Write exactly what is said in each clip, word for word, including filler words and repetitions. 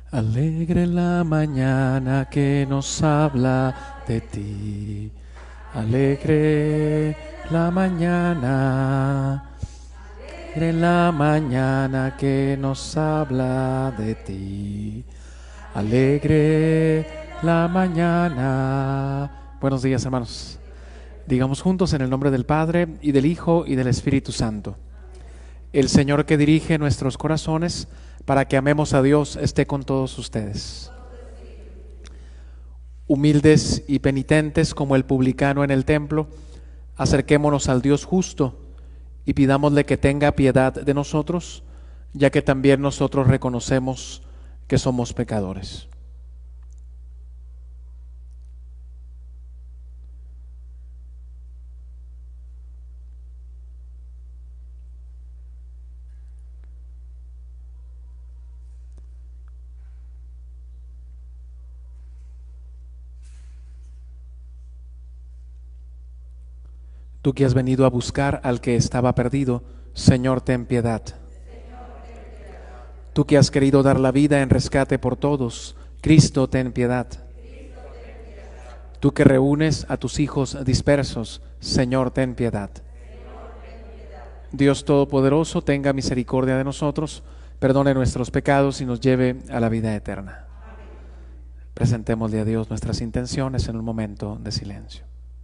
Alegre la mañana que nos habla de ti. Alegre la mañana, alegre la mañana que nos habla de ti. Alegre la mañana. Buenos días, hermanos. Digamos juntos en el nombre del Padre, y del Hijo, y del Espíritu Santo. El Señor que dirige nuestros corazones para que amemos a Dios esté con todos ustedes. Humildes y penitentes como el publicano en el templo, acerquémonos al Dios justo y pidámosle que tenga piedad de nosotros, ya que también nosotros reconocemos que somos pecadores. Tú que has venido a buscar al que estaba perdido, Señor, ten piedad. Tú que has querido dar la vida en rescate por todos, Cristo, ten piedad. Tú que reúnes a tus hijos dispersos, Señor, ten piedad. Dios Todopoderoso, tenga misericordia de nosotros, perdone nuestros pecados y nos lleve a la vida eterna. Presentémosle a Dios nuestras intenciones en un momento de silencio.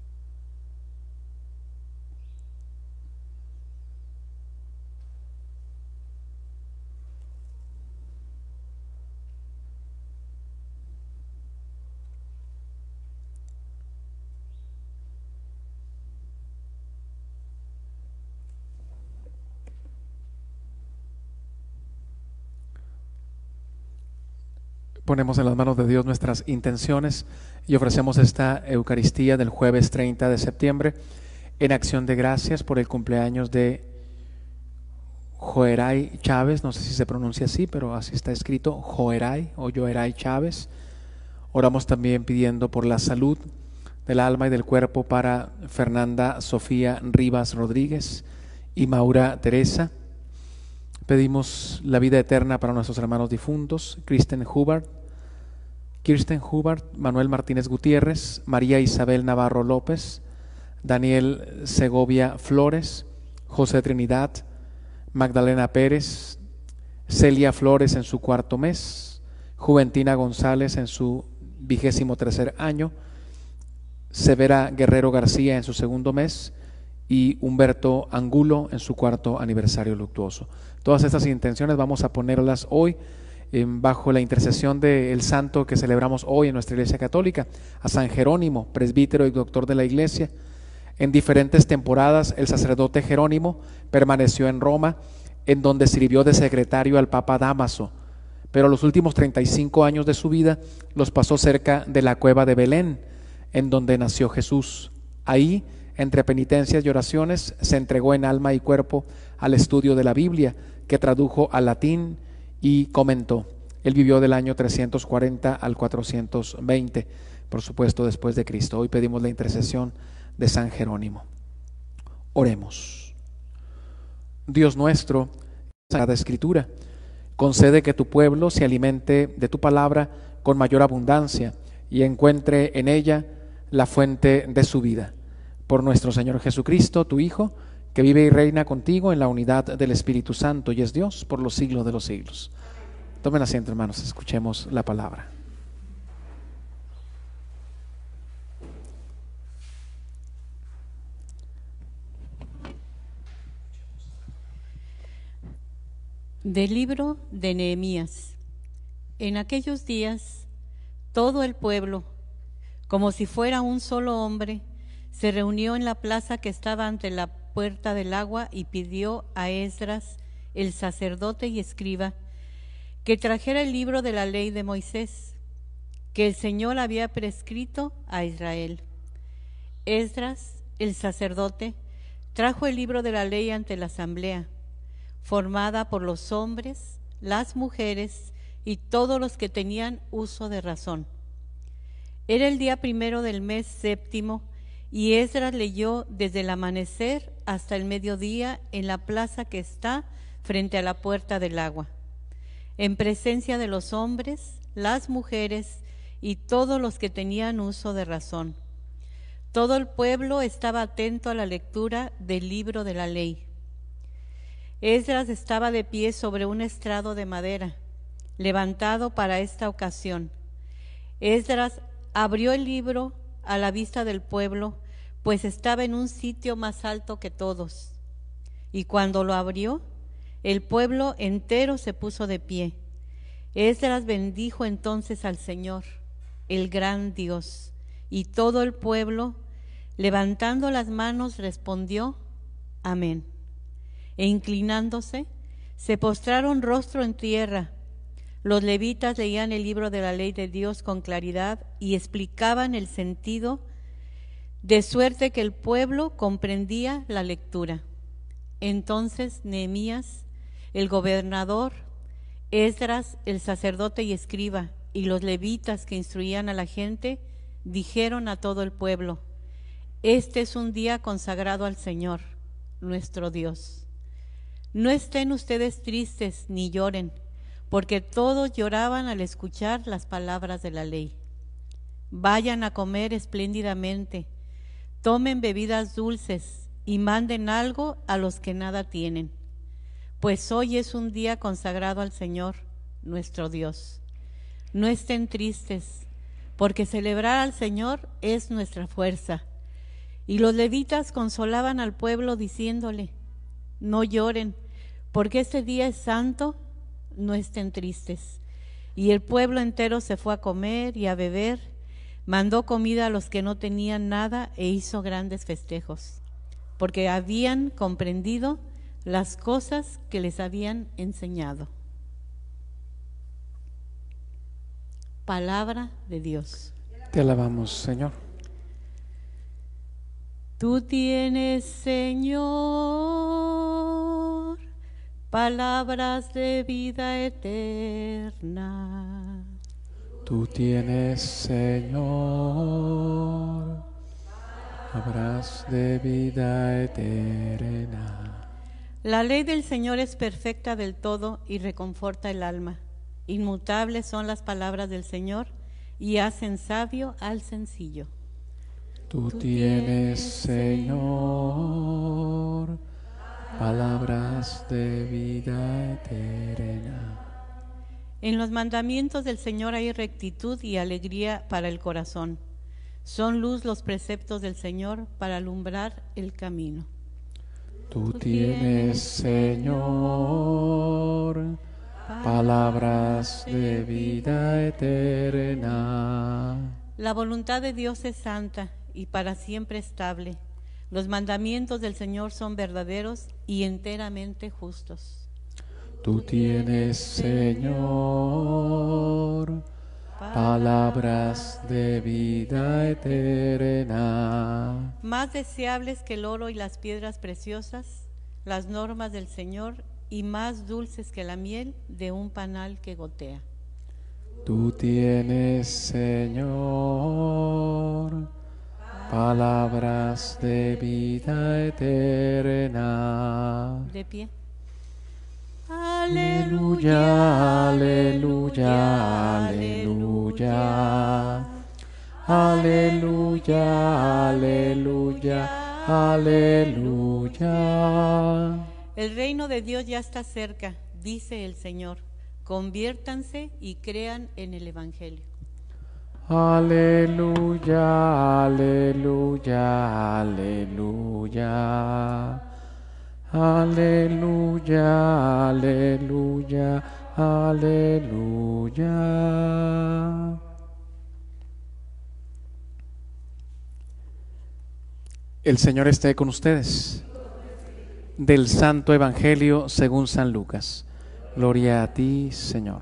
Ponemos en las manos de Dios nuestras intenciones y ofrecemos esta Eucaristía del jueves treinta de septiembre en acción de gracias por el cumpleaños de Joeray Chávez, no sé si se pronuncia así, pero así está escrito, Joeray o Joeray Chávez. Oramos también pidiendo por la salud del alma y del cuerpo para Fernanda Sofía Rivas Rodríguez y Maura Teresa. Pedimos la vida eterna para nuestros hermanos difuntos, Kristen Hubbard, Kirsten Hubbard, Manuel Martínez Gutiérrez, María Isabel Navarro López, Daniel Segovia Flores, José Trinidad, Magdalena Pérez, Celia Flores en su cuarto mes, Juventina González en su vigésimo tercer año, Severa Guerrero García en su segundo mes y Humberto Angulo en su cuarto aniversario luctuoso. Todas estas intenciones vamos a ponerlas hoy eh, bajo la intercesión del santo que celebramos hoy en nuestra Iglesia Católica, a San Jerónimo, presbítero y doctor de la Iglesia. En diferentes temporadas el sacerdote Jerónimo permaneció en Roma, en donde sirvió de secretario al Papa Dámaso, pero los últimos treinta y cinco años de su vida los pasó cerca de la cueva de Belén, en donde nació Jesús. Ahí, entre penitencias y oraciones, se entregó en alma y cuerpo al estudio de la Biblia, que tradujo al latín y comentó. Él vivió del año trescientos cuarenta al cuatrocientos veinte, por supuesto después de Cristo. Hoy pedimos la intercesión de San Jerónimo. Oremos. Dios nuestro, Sagrada Escritura, concede que tu pueblo se alimente de tu palabra con mayor abundancia y encuentre en ella la fuente de su vida. Por nuestro Señor Jesucristo, tu Hijo, que vive y reina contigo en la unidad del Espíritu Santo y es Dios por los siglos de los siglos. Tomen asiento, hermanos, escuchemos la palabra. Del libro de Nehemías. En aquellos días, todo el pueblo, como si fuera un solo hombre, se reunió en la plaza que estaba ante la puerta del agua y pidió a Esdras, el sacerdote y escriba, que trajera el libro de la ley de Moisés, que el Señor había prescrito a Israel. Esdras, el sacerdote, trajo el libro de la ley ante la asamblea, formada por los hombres, las mujeres y todos los que tenían uso de razón. Era el día primero del mes séptimo, y Esdras leyó desde el amanecer hasta el mediodía en la plaza que está frente a la puerta del agua. en presencia de los hombres, las mujeres y todos los que tenían uso de razón. Todo el pueblo estaba atento a la lectura del libro de la ley. Esdras estaba de pie sobre un estrado de madera, levantado para esta ocasión. Esdras abrió el libro a la vista del pueblo, pues estaba en un sitio más alto que todos. Y cuando lo abrió, el pueblo entero se puso de pie. Esdras bendijo entonces al Señor, el gran Dios, y todo el pueblo, levantando las manos, respondió: Amén. E inclinándose, se postraron rostro en tierra. Los levitas leían el libro de la ley de Dios con claridad y explicaban el sentido, de suerte que el pueblo comprendía la lectura. Entonces Nehemías, el gobernador, Esdras, el sacerdote y escriba, y los levitas que instruían a la gente, dijeron a todo el pueblo: Este es un día consagrado al Señor, nuestro Dios. No estén ustedes tristes ni lloren, porque todos lloraban al escuchar las palabras de la ley. Vayan a comer espléndidamente, tomen bebidas dulces y manden algo a los que nada tienen, pues hoy es un día consagrado al Señor, nuestro Dios. No estén tristes, porque celebrar al Señor es nuestra fuerza. Y los levitas consolaban al pueblo diciéndole: No lloren, porque este día es santo, no estén tristes. Y el pueblo entero se fue a comer y a beber, mandó comida a los que no tenían nada e hizo grandes festejos, porque habían comprendido las cosas que les habían enseñado. Palabra de Dios. Te alabamos, Señor. Tú tienes, Señor, palabras de vida eterna. Tú tienes, Señor, palabras de vida eterna. La ley del Señor es perfecta del todo y reconforta el alma. Inmutables son las palabras del Señor y hacen sabio al sencillo. Tú tienes, Señor, palabras de vida eterna. En los mandamientos del Señor hay rectitud y alegría para el corazón. Son luz los preceptos del Señor para alumbrar el camino. Tú tienes, Señor, palabras de vida eterna. La voluntad de Dios es santa y para siempre estable. Los mandamientos del Señor son verdaderos y enteramente justos. Tú tienes, Señor, palabras de vida eterna. Más deseables que el oro y las piedras preciosas, las normas del Señor, y más dulces que la miel de un panal que gotea. Tú tienes, Señor, palabras de vida eterna. De pie. Aleluya, aleluya, aleluya. Aleluya, aleluya, aleluya. El reino de Dios ya está cerca, dice el Señor. Conviértanse y crean en el Evangelio. Aleluya, aleluya, aleluya. Aleluya, aleluya, aleluya. El Señor esté con ustedes. Del Santo Evangelio según San Lucas. Gloria a ti, Señor.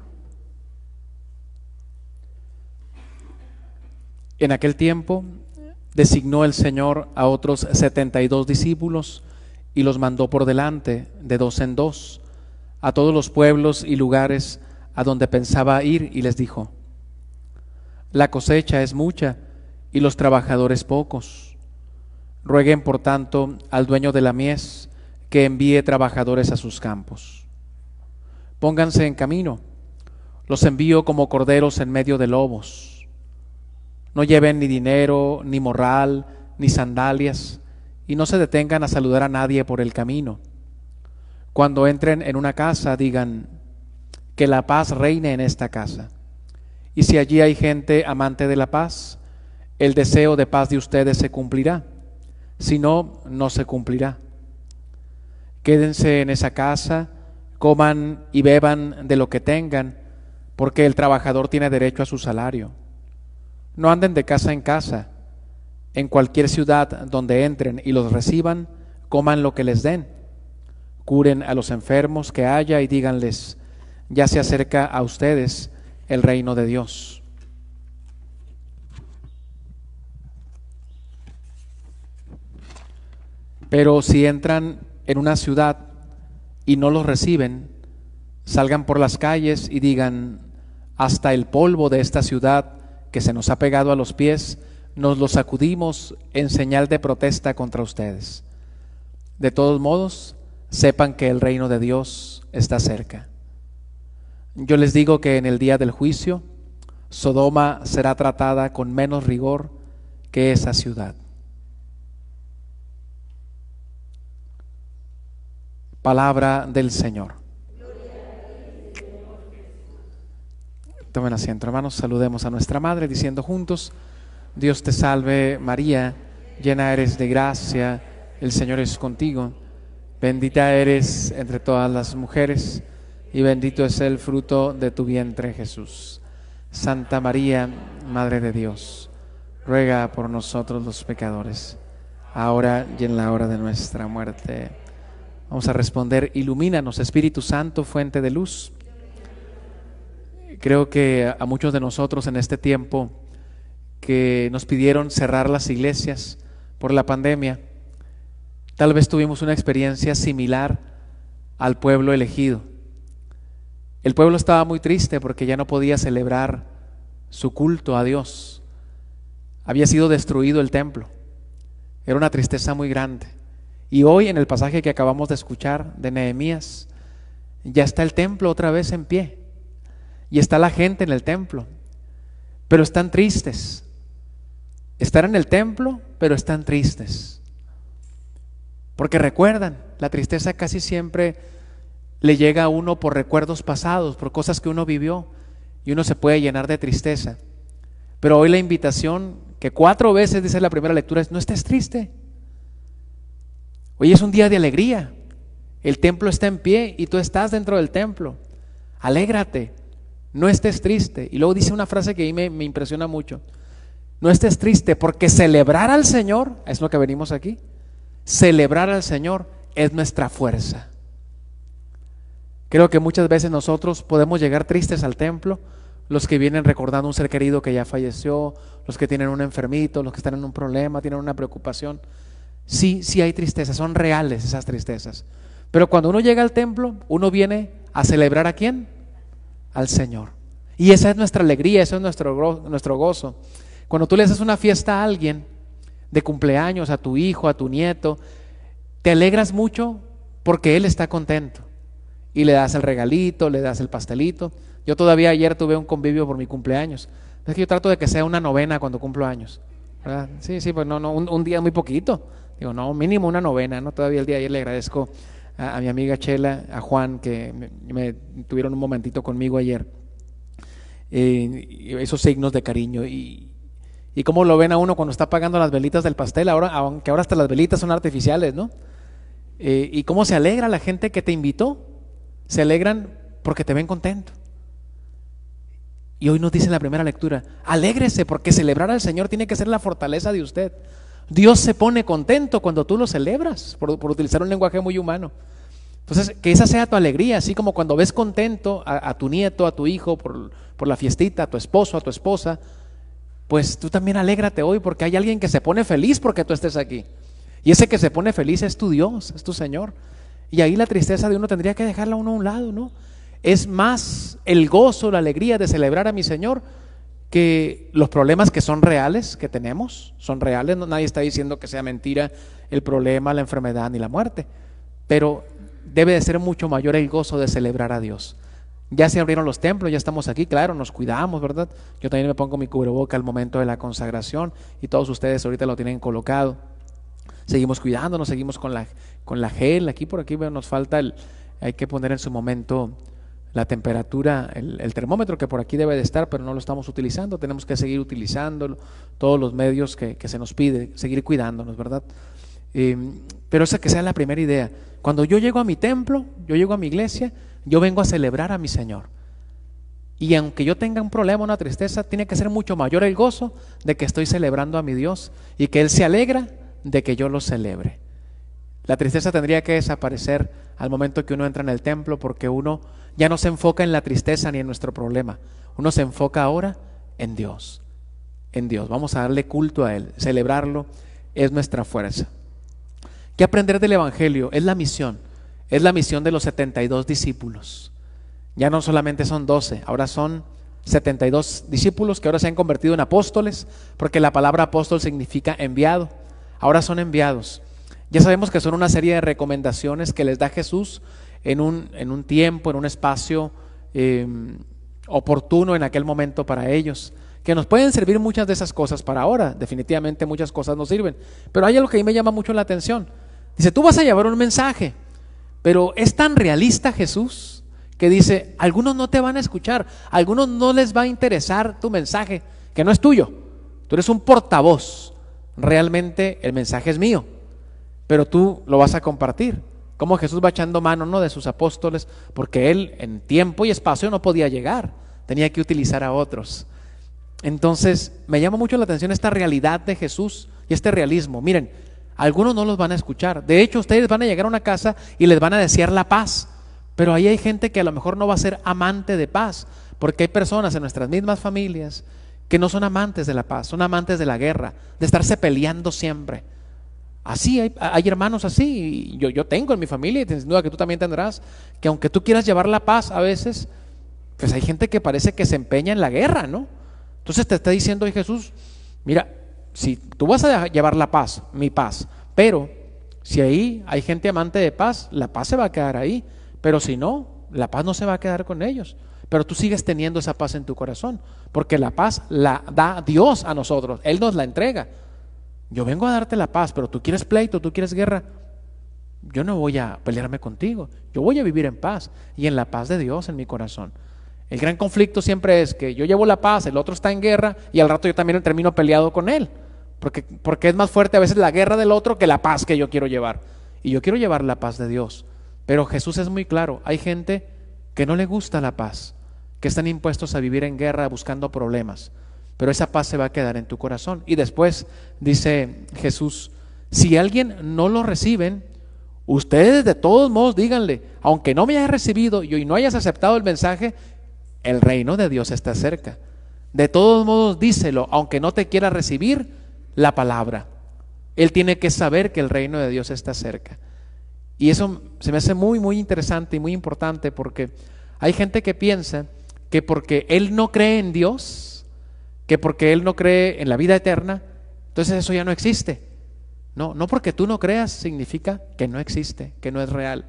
En aquel tiempo designó el Señor a otros setenta y dos discípulos y los mandó por delante, de dos en dos, a todos los pueblos y lugares a donde pensaba ir, y les dijo: La cosecha es mucha y los trabajadores pocos. Rueguen, por tanto, al dueño de la mies que envíe trabajadores a sus campos. Pónganse en camino, Los envío como corderos en medio de lobos. No lleven ni dinero, ni morral, ni sandalias, y no se detengan a saludar a nadie por el camino. Cuando entren en una casa, digan: que la paz reine en esta casa. Y si allí hay gente amante de la paz, el deseo de paz de ustedes se cumplirá. Si no, no se cumplirá. Quédense en esa casa, coman y beban de lo que tengan, porque el trabajador tiene derecho a su salario. No anden de casa en casa. En cualquier ciudad donde entren y los reciban, coman lo que les den. Curen a los enfermos que haya y díganles: ya se acerca a ustedes el reino de Dios. Pero si entran en una ciudad y no los reciben, salgan por las calles y digan: hasta el polvo de esta ciudad que se nos ha pegado a los pies, nos lo sacudimos en señal de protesta contra ustedes. De todos modos, sepan que el reino de Dios está cerca. Yo les digo que en el día del juicio, Sodoma será tratada con menos rigor que esa ciudad. Palabra del Señor. Tomen asiento, hermanos, saludemos a nuestra Madre diciendo juntos: Dios te salve María, llena eres de gracia, el Señor es contigo. Bendita eres entre todas las mujeres, y bendito es el fruto de tu vientre, Jesús. Santa María, Madre de Dios, ruega por nosotros los pecadores, ahora y en la hora de nuestra muerte. Vamos a responder: ilumínanos, Espíritu Santo, fuente de luz. Creo que a muchos de nosotros en este tiempo que nos pidieron cerrar las iglesias por la pandemia, tal vez tuvimos una experiencia similar al pueblo elegido. El pueblo estaba muy triste porque ya no podía celebrar su culto a Dios. Había sido destruido el templo. Era una tristeza muy grande. Y hoy, en el pasaje que acabamos de escuchar de Nehemías, ya está el templo otra vez en pie. Y está la gente en el templo. Pero están tristes. Están en el templo, pero están tristes. Porque recuerdan, la tristeza casi siempre le llega a uno por recuerdos pasados, por cosas que uno vivió, y uno se puede llenar de tristeza. Pero hoy la invitación, que cuatro veces dice la primera lectura, es: no estés triste. Hoy es un día de alegría. El templo está en pie y tú estás dentro del templo. Alégrate, no estés triste. Y luego dice una frase que a mí me, me impresiona mucho: no estés triste, porque celebrar al Señor, es lo que venimos aquí, celebrar al Señor es nuestra fuerza. Creo que muchas veces nosotros podemos llegar tristes al templo, los que vienen recordando un ser querido que ya falleció, los que tienen un enfermito, los que están en un problema, tienen una preocupación. Sí, sí hay tristezas, son reales esas tristezas. Pero cuando uno llega al templo, uno viene a celebrar ¿a quién? Al Señor. Y esa es nuestra alegría, eso es nuestro, nuestro gozo. Cuando tú le haces una fiesta a alguien, de cumpleaños, a tu hijo, a tu nieto, te alegras mucho porque él está contento. Y le das el regalito, le das el pastelito. Yo todavía ayer tuve un convivio por mi cumpleaños. Es que yo trato de que sea una novena cuando cumplo años, ¿verdad? Sí, sí, pues no, no, un, un día muy poquito. Digo, no, mínimo una novena, ¿no? Todavía el día de ayer le agradezco a, a mi amiga Chela, a Juan, que me, me tuvieron un momentito conmigo ayer. Eh, esos signos de cariño. Y, y cómo lo ven a uno cuando está pagando las velitas del pastel, ahora, aunque ahora hasta las velitas son artificiales, ¿no? Eh, y cómo se alegra la gente que te invitó. Se alegran porque te ven contento. Y hoy nos dice en la primera lectura: alégrese, porque celebrar al Señor tiene que ser la fortaleza de usted. Dios se pone contento cuando tú lo celebras, por, por utilizar un lenguaje muy humano. Entonces, que esa sea tu alegría, así como cuando ves contento a, a tu nieto, a tu hijo por, por la fiestita, a tu esposo, a tu esposa, pues tú también alégrate hoy porque hay alguien que se pone feliz porque tú estés aquí. Y ese que se pone feliz es tu Dios, es tu Señor. Y ahí la tristeza de uno tendría que dejarla uno a un lado, ¿no? Es más el gozo, la alegría de celebrar a mi Señor que los problemas que son reales, que tenemos, son reales. No, nadie está diciendo que sea mentira el problema, la enfermedad ni la muerte, pero debe de ser mucho mayor el gozo de celebrar a Dios. Ya se abrieron los templos, ya estamos aquí, claro, nos cuidamos, ¿verdad? Yo también me pongo mi cubreboca al momento de la consagración y todos ustedes ahorita lo tienen colocado. Seguimos cuidándonos, seguimos con la, con la gel, aquí por aquí nos falta el, hay que poner en su momento la temperatura, el, el termómetro que por aquí debe de estar, pero no lo estamos utilizando, tenemos que seguir utilizándolo, todos los medios que, que se nos pide, seguir cuidándonos, ¿verdad? Eh, pero esa que sea la primera idea. Cuando yo llego a mi templo, yo llego a mi iglesia, yo vengo a celebrar a mi Señor. Y aunque yo tenga un problema, una tristeza, tiene que ser mucho mayor el gozo de que estoy celebrando a mi Dios y que Él se alegra de que yo lo celebre. La tristeza tendría que desaparecer al momento que uno entra en el templo, porque uno ya no se enfoca en la tristeza ni en nuestro problema. Uno se enfoca ahora en Dios, en Dios. Vamos a darle culto a Él, celebrarlo es nuestra fuerza. ¿Qué aprender del Evangelio? Es la misión, es la misión de los setenta y dos discípulos. Ya no solamente son doce, ahora son setenta y dos discípulos que ahora se han convertido en apóstoles, porque la palabra apóstol significa enviado. Ahora son enviados. Ya sabemos que son una serie de recomendaciones que les da Jesús en un, en un tiempo, en un espacio eh, oportuno en aquel momento para ellos, que nos pueden servir muchas de esas cosas para ahora. Definitivamente muchas cosas nos sirven, pero hay algo que a mí me llama mucho la atención. Dice, tú vas a llevar un mensaje, pero es tan realista Jesús que dice, algunos no te van a escuchar, a algunos no les va a interesar tu mensaje, que no es tuyo, tú eres un portavoz, realmente el mensaje es mío, pero tú lo vas a compartir. Como Jesús va echando mano, ¿no?, de sus apóstoles, porque Él en tiempo y espacio no podía llegar, tenía que utilizar a otros. Entonces me llama mucho la atención esta realidad de Jesús y este realismo. Miren, algunos no los van a escuchar, de hecho ustedes van a llegar a una casa y les van a desear la paz, pero ahí hay gente que a lo mejor no va a ser amante de paz, porque hay personas en nuestras mismas familias que no son amantes de la paz, son amantes de la guerra, de estarse peleando siempre. Así hay, hay hermanos así, y yo, yo tengo en mi familia, y sin duda que tú también tendrás, que aunque tú quieras llevar la paz a veces, pues hay gente que parece que se empeña en la guerra, ¿no? Entonces te está diciendo hoy Jesús, mira, si tú vas a llevar la paz, mi paz, pero si ahí hay gente amante de paz, la paz se va a quedar ahí, pero si no, la paz no se va a quedar con ellos, pero tú sigues teniendo esa paz en tu corazón, porque la paz la da Dios a nosotros, Él nos la entrega. Yo vengo a darte la paz, pero tú quieres pleito, tú quieres guerra, yo no voy a pelearme contigo, yo voy a vivir en paz y en la paz de Dios en mi corazón. El gran conflicto siempre es que yo llevo la paz, el otro está en guerra y al rato yo también termino peleado con él, porque, porque es más fuerte a veces la guerra del otro que la paz que yo quiero llevar, y yo quiero llevar la paz de Dios. Pero Jesús es muy claro, hay gente que no le gusta la paz, que están impuestos a vivir en guerra buscando problemas, pero esa paz se va a quedar en tu corazón. Y después dice Jesús, si alguien no lo reciben, ustedes de todos modos díganle, aunque no me hayas recibido y no hayas aceptado el mensaje, el reino de Dios está cerca. De todos modos díselo, aunque no te quiera recibir la palabra. Él tiene que saber que el reino de Dios está cerca. Y eso se me hace muy muy interesante y muy importante, porque hay gente que piensa que porque él no cree en Dios, que porque él no cree en la vida eterna, entonces eso ya no existe. No, no porque tú no creas significa que no existe, que no es real.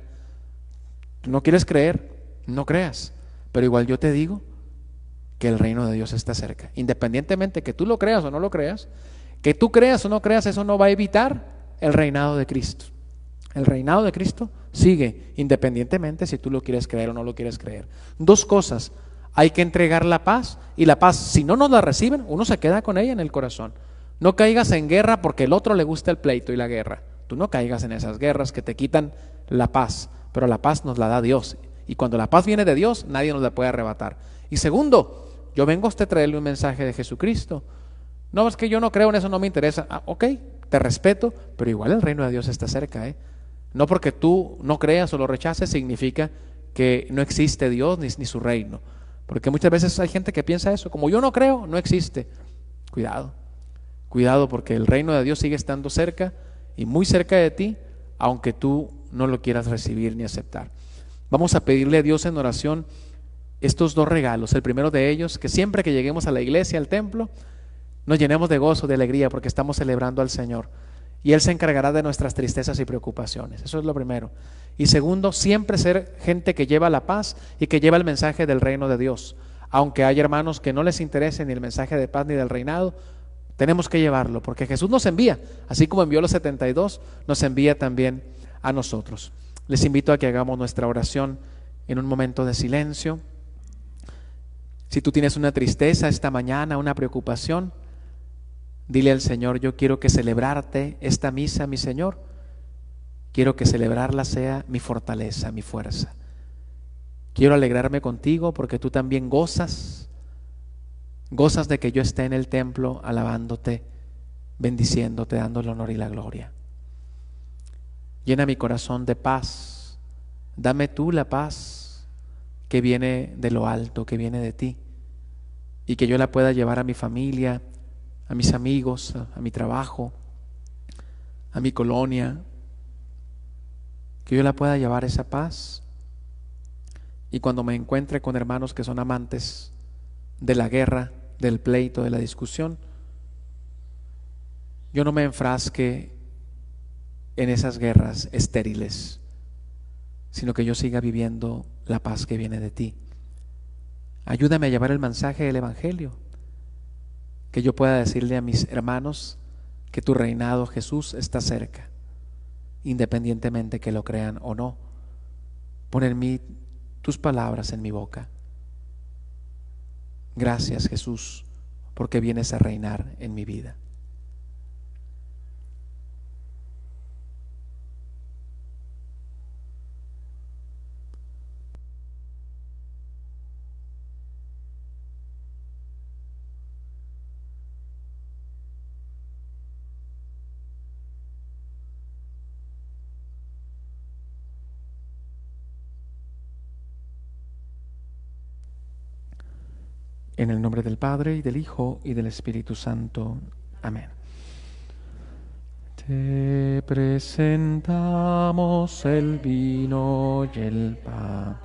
Tú no quieres creer, no creas, pero igual yo te digo que el reino de Dios está cerca. Independientemente que tú lo creas o no lo creas, que tú creas o no creas, eso no va a evitar el reinado de Cristo. El reinado de Cristo sigue, independientemente si tú lo quieres creer o no lo quieres creer. Dos cosas, hay que entregar la paz, y la paz, si no nos la reciben, uno se queda con ella en el corazón. No caigas en guerra porque el otro le gusta el pleito y la guerra. Tú no caigas en esas guerras que te quitan la paz, pero la paz nos la da Dios, y cuando la paz viene de Dios, nadie nos la puede arrebatar. Y segundo, yo vengo a usted a traerle un mensaje de Jesucristo. No, es que yo no creo en eso, no me interesa. Ah, ok, te respeto, pero igual el reino de Dios está cerca, ¿eh? No porque tú no creas o lo rechaces significa que no existe Dios ni, ni su reino, porque muchas veces hay gente que piensa eso, como yo no creo, no existe. Cuidado, cuidado, porque el reino de Dios sigue estando cerca y muy cerca de ti, aunque tú no lo quieras recibir ni aceptar. Vamos a pedirle a Dios en oración estos dos regalos. El primero de ellos, que siempre que lleguemos a la iglesia, al templo, nos llenemos de gozo, de alegría, porque estamos celebrando al Señor. y Él se encargará de nuestras tristezas y preocupaciones. Eso es lo primero. Y segundo, siempre ser gente que lleva la paz y que lleva el mensaje del reino de Dios. Aunque hay hermanos que no les interese ni el mensaje de paz ni del reinado, tenemos que llevarlo, porque Jesús nos envía, así como envió a los setenta y dos, nos envía también a nosotros. Les invito a que hagamos nuestra oración en un momento de silencio. Si tú tienes una tristeza esta mañana, una preocupación, dile al Señor: yo quiero que celebrarte esta misa, mi Señor, quiero que celebrarla sea mi fortaleza, mi fuerza. Quiero alegrarme contigo porque tú también gozas, gozas de que yo esté en el templo alabándote, bendiciéndote, dando el honor y la gloria. Llena mi corazón de paz, dame tú la paz que viene de lo alto, que viene de ti, y que yo la pueda llevar a mi familia, a mis amigos, a, a mi trabajo, a mi colonia, que yo la pueda llevar esa paz. Y cuando me encuentre con hermanos que son amantes de la guerra, del pleito, de la discusión, yo no me enfrasque en esas guerras estériles, sino que yo siga viviendo la paz que viene de ti. Ayúdame a llevar el mensaje del Evangelio, que yo pueda decirle a mis hermanos que tu reinado, Jesús, está cerca, independientemente que lo crean o no. Pon en mí tus palabras en mi boca. Gracias, Jesús, porque vienes a reinar en mi vida. En el nombre del Padre, y del Hijo, y del Espíritu Santo. Amén. Te presentamos el vino y el pan.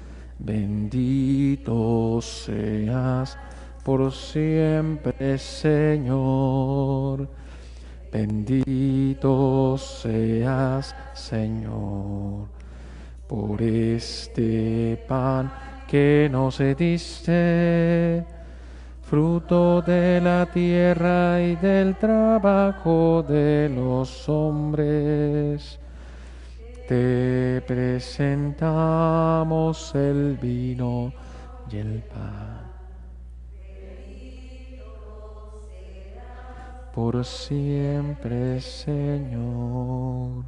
Bendito seas por siempre, Señor. Bendito seas, Señor, por este pan que nos diste, fruto de la tierra y del trabajo de los hombres. Te presentamos el vino y el pan. Por siempre, Señor.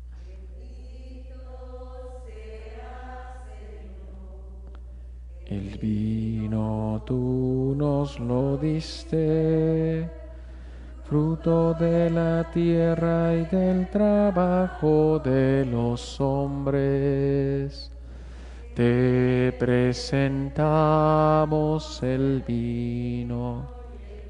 El vino tú nos lo diste, fruto de la tierra y del trabajo de los hombres. Te presentamos el vino.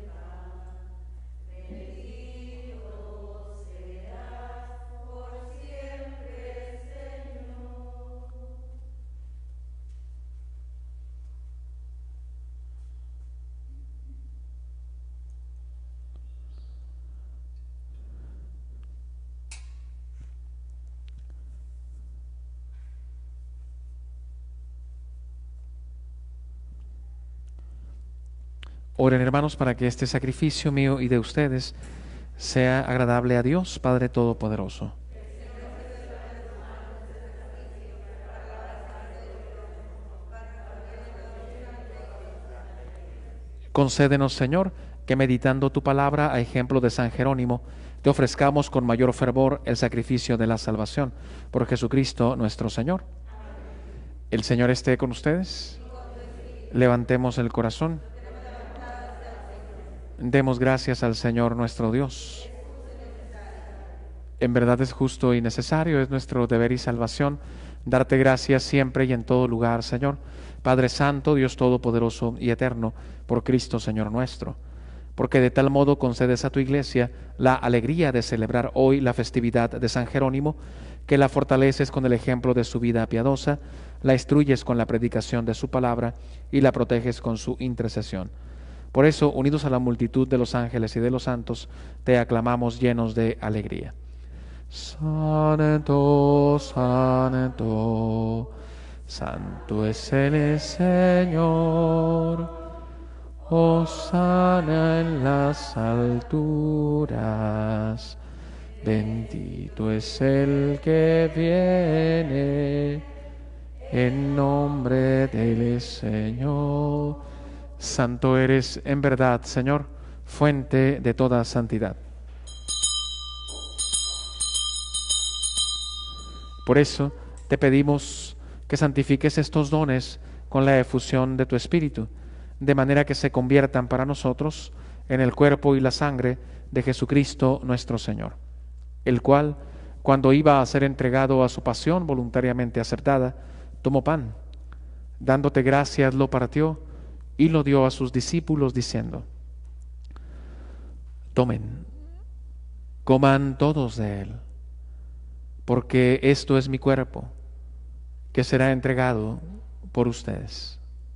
Oren, hermanos, para que este sacrificio mío y de ustedes sea agradable a Dios, Padre Todopoderoso. Concédenos, Señor, que meditando tu palabra a ejemplo de San Jerónimo, te ofrezcamos con mayor fervor el sacrificio de la salvación. Por Jesucristo nuestro Señor. El Señor esté con ustedes. Levantemos el corazón. Demos gracias al Señor nuestro Dios. En verdad es justo y necesario, es nuestro deber y salvación, darte gracias siempre y en todo lugar, Señor, Padre Santo, Dios Todopoderoso y Eterno, por Cristo, Señor nuestro, porque de tal modo concedes a tu Iglesia la alegría de celebrar hoy la festividad de San Jerónimo, que la fortaleces con el ejemplo de su vida piadosa, la instruyes con la predicación de su palabra y la proteges con su intercesión. Por eso, unidos a la multitud de los ángeles y de los santos, te aclamamos llenos de alegría. Santo, santo, santo es el Señor. Hosana en las alturas. Bendito es el que viene en nombre del Señor. Santo eres en verdad, Señor, fuente de toda santidad. Por eso te pedimos que santifiques estos dones con la efusión de tu Espíritu, de manera que se conviertan para nosotros en el cuerpo y la sangre de Jesucristo nuestro Señor, el cual, cuando iba a ser entregado a su pasión voluntariamente aceptada, tomó pan, dándote gracias lo partió y lo dio a sus discípulos diciendo: tomen, coman todos de él, porque esto es mi cuerpo, que será entregado por ustedes.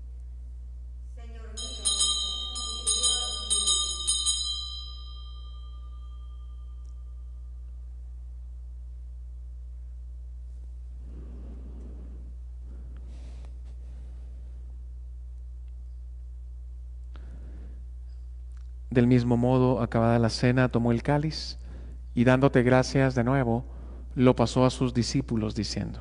Del mismo modo, acabada la cena, tomó el cáliz y dándote gracias de nuevo, lo pasó a sus discípulos diciendo: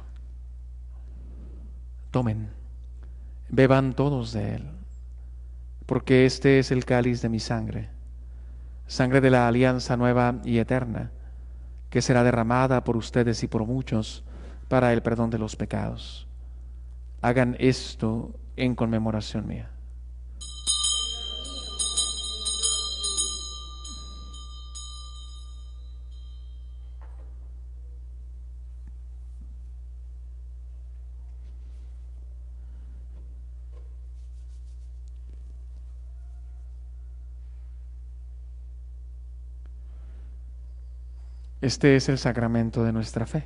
tomen, beban todos de él, porque este es el cáliz de mi sangre, sangre de la alianza nueva y eterna, que será derramada por ustedes y por muchos para el perdón de los pecados. Hagan esto en conmemoración mía. Este es el sacramento de nuestra fe.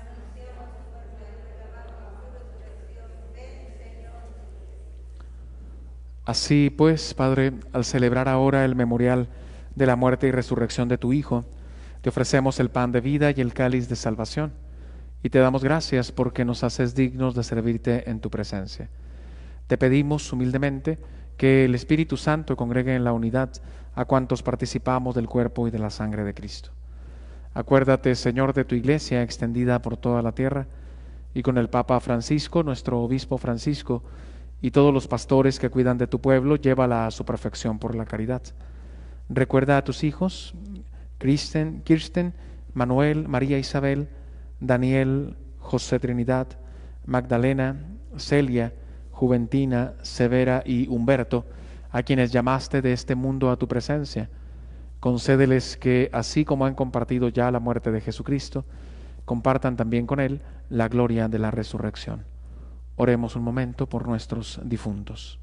Así pues, Padre, al celebrar ahora el memorial de la muerte y resurrección de tu Hijo, te ofrecemos el pan de vida y el cáliz de salvación, y te damos gracias porque nos haces dignos de servirte en tu presencia. Te pedimos humildemente que el Espíritu Santo congregue en la unidad a cuantos participamos del cuerpo y de la sangre de Cristo. Acuérdate, Señor, de tu Iglesia extendida por toda la tierra, y con el Papa Francisco, nuestro Obispo Francisco, y todos los pastores que cuidan de tu pueblo, llévala a su perfección por la caridad. Recuerda a tus hijos, Kirsten, Kirsten, Manuel, María Isabel, Daniel, José Trinidad, Magdalena, Celia, Juventina, Severa y Humberto, a quienes llamaste de este mundo a tu presencia. Concédeles que, así como han compartido ya la muerte de Jesucristo, compartan también con Él la gloria de la resurrección. Oremos un momento por nuestros difuntos.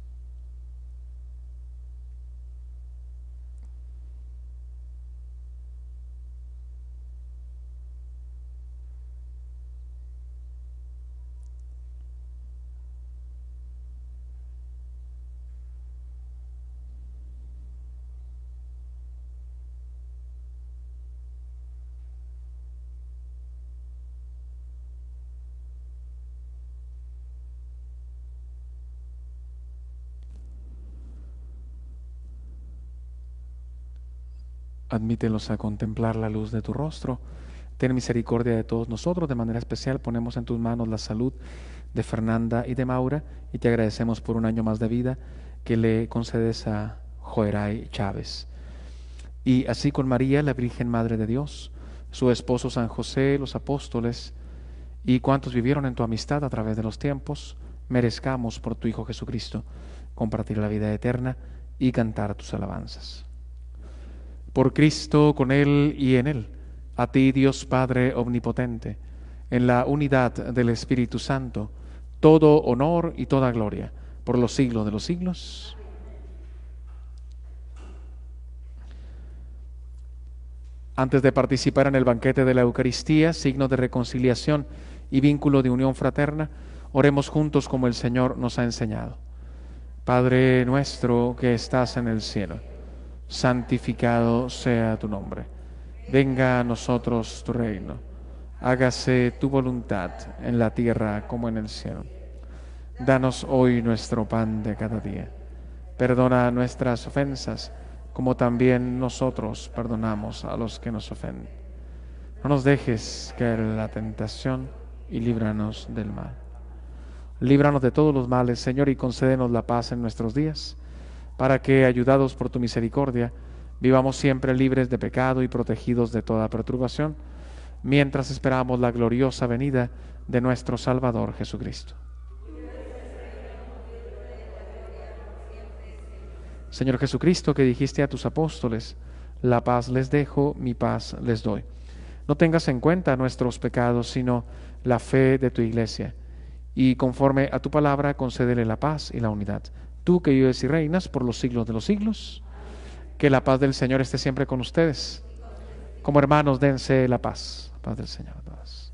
Admítelos a contemplar la luz de tu rostro. Ten misericordia de todos nosotros. De manera especial ponemos en tus manos la salud de Fernanda y de Maura, y te agradecemos por un año más de vida que le concedes a Joeray Chávez. Y así con María, la Virgen Madre de Dios, su esposo San José, los apóstoles y cuantos vivieron en tu amistad a través de los tiempos, merezcamos por tu Hijo Jesucristo compartir la vida eterna y cantar tus alabanzas. Por Cristo, con Él y en Él, a ti, Dios Padre omnipotente, en la unidad del Espíritu Santo, todo honor y toda gloria, por los siglos de los siglos. Antes de participar en el banquete de la Eucaristía, signo de reconciliación y vínculo de unión fraterna, oremos juntos como el Señor nos ha enseñado. Padre nuestro que estás en el cielo, santificado sea tu nombre. Venga a nosotros tu reino. Hágase tu voluntad en la tierra como en el cielo. Danos hoy nuestro pan de cada día. Perdona nuestras ofensas, como también nosotros perdonamos a los que nos ofenden. No nos dejes caer en la tentación y líbranos del mal. Líbranos de todos los males, Señor, y concédenos la paz en nuestros días, para que, ayudados por tu misericordia, vivamos siempre libres de pecado y protegidos de toda perturbación, mientras esperamos la gloriosa venida de nuestro Salvador Jesucristo. Señor Jesucristo, que dijiste a tus apóstoles, la paz les dejo, mi paz les doy. No tengas en cuenta nuestros pecados, sino la fe de tu iglesia. Y conforme a tu palabra, concédele la paz y la unidad. Tú que vives y reinas por los siglos de los siglos, que la paz del Señor esté siempre con ustedes. Como hermanos, dense la paz. La paz del Señor. Paz.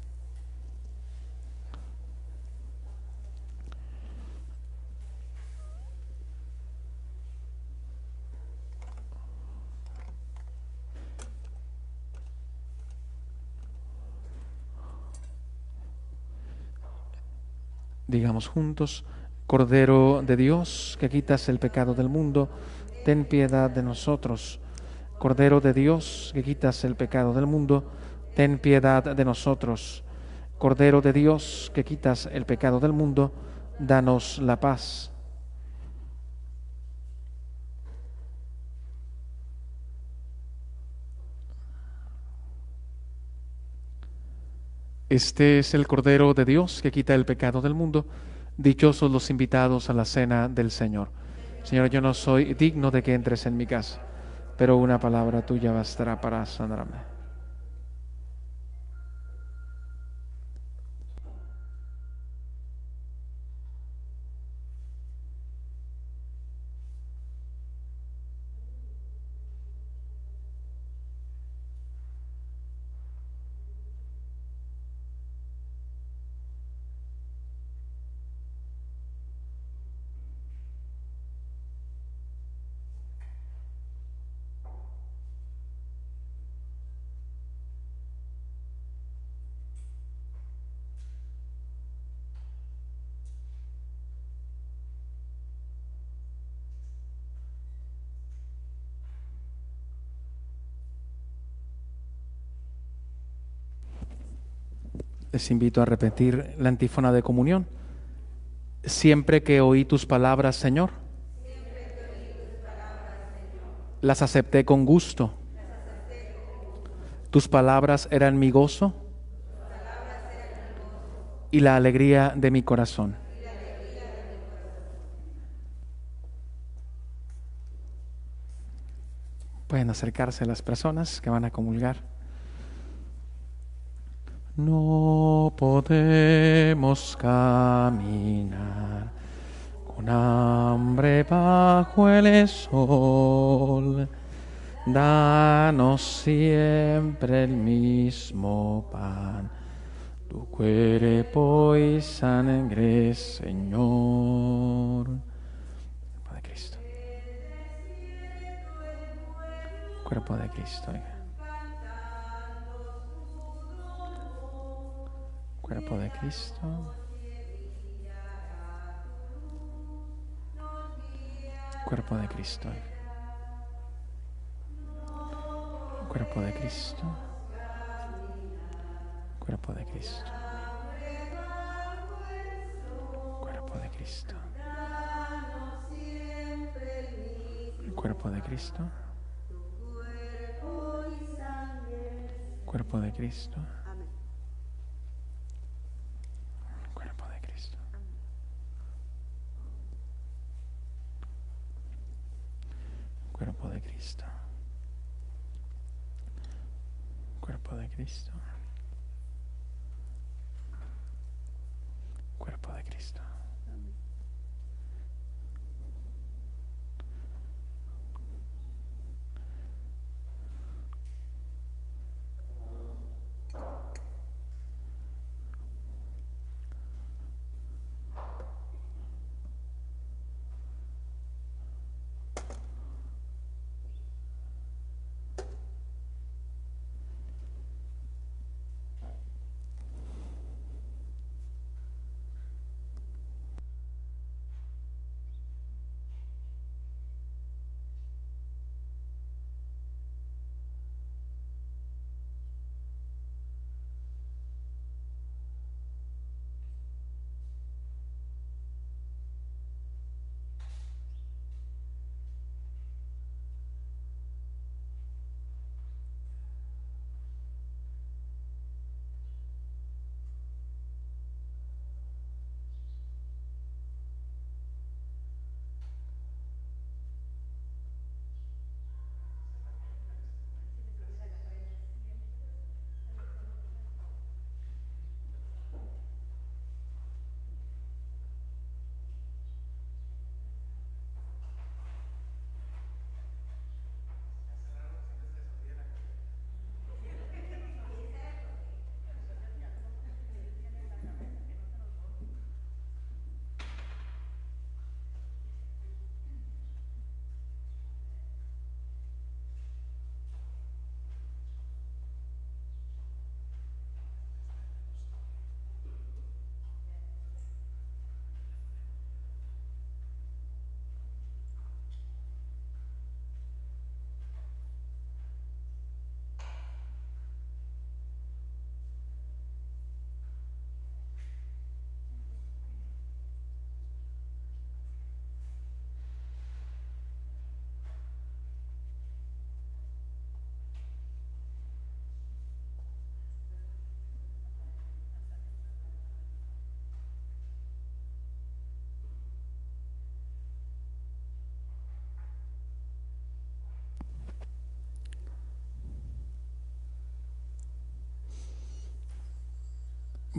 Digamos juntos: Cordero de Dios, que quitas el pecado del mundo, ten piedad de nosotros. Cordero de Dios, que quitas el pecado del mundo, ten piedad de nosotros. Cordero de Dios, que quitas el pecado del mundo, danos la paz. Este es el Cordero de Dios que quita el pecado del mundo. Dichosos los invitados a la cena del Señor. Señor, yo no soy digno de que entres en mi casa, pero una palabra tuya bastará para sanarme. Les invito a repetir la antífona de comunión. Siempre que oí tus palabras, Señor, las acepté con gusto. Tus palabras eran mi gozo y la alegría de mi corazón. Pueden acercarse las personas que van a comulgar. No podemos caminar con hambre bajo el sol. Danos siempre el mismo pan, tu cuerpo y sangre, Señor. Cuerpo de Cristo. Cuerpo de Cristo. Cuerpo de Cristo. Cuerpo de Cristo. Cuerpo de Cristo. Cuerpo de Cristo. Cuerpo de Cristo. Cuerpo de Cristo. Cuerpo de Cristo. Cuerpo de Cristo. Cuerpo de Cristo. Cuerpo de Cristo. Cuerpo de Cristo.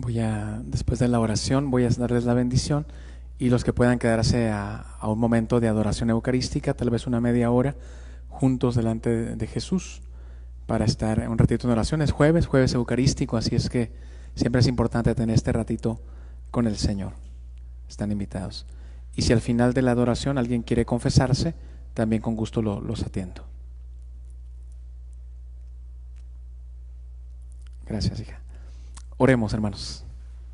Voy a, después de la oración, voy a darles la bendición, y los que puedan quedarse a, a un momento de adoración eucarística, tal vez una media hora, juntos delante de, de Jesús, para estar un ratito en oración. Es jueves, jueves eucarístico, así es que siempre es importante tener este ratito con el Señor. Están invitados. Y si al final de la adoración alguien quiere confesarse, también con gusto lo, los atiendo. Gracias, hija. Oremos, hermanos.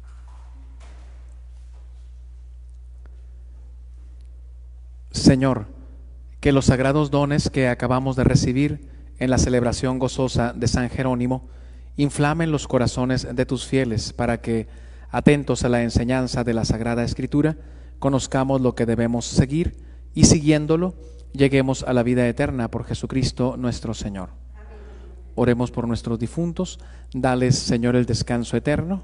Señor, que los sagrados dones que acabamos de recibir en la celebración gozosa de San Jerónimo inflamen los corazones de tus fieles, para que, atentos a la enseñanza de la Sagrada Escritura, conozcamos lo que debemos seguir y, siguiéndolo, lleguemos a la vida eterna por Jesucristo nuestro Señor. Oremos por nuestros difuntos. Dales, Señor, el descanso eterno.